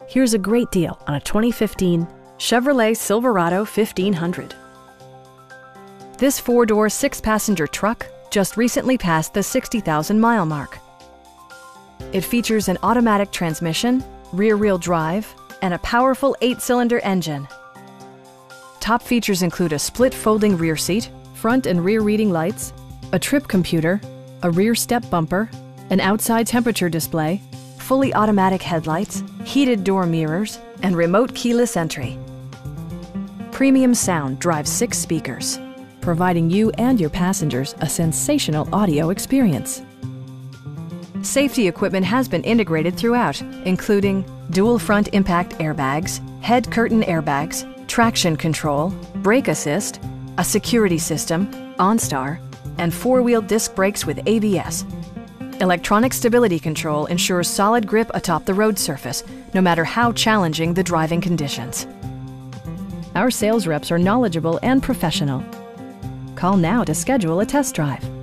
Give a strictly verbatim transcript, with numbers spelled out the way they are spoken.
Here's a great deal on a twenty fifteen Chevrolet Silverado fifteen hundred. This four-door, six-passenger truck just recently passed the sixty thousand mile mark. It features an automatic transmission, rear-wheel drive, and a powerful eight-cylinder engine. Top features include a split folding rear seat, front and rear reading lights, a trip computer, a rear step bumper, an outside temperature display, fully automatic headlights, heated door mirrors, and remote keyless entry. Premium sound drives six speakers, providing you and your passengers a sensational audio experience. Safety equipment has been integrated throughout, including dual front impact airbags, head curtain airbags, traction control, brake assist, a security system, OnStar, and four-wheel disc brakes with A B S. Electronic stability control ensures solid grip atop the road surface, no matter how challenging the driving conditions. Our sales reps are knowledgeable and professional. Call now to schedule a test drive.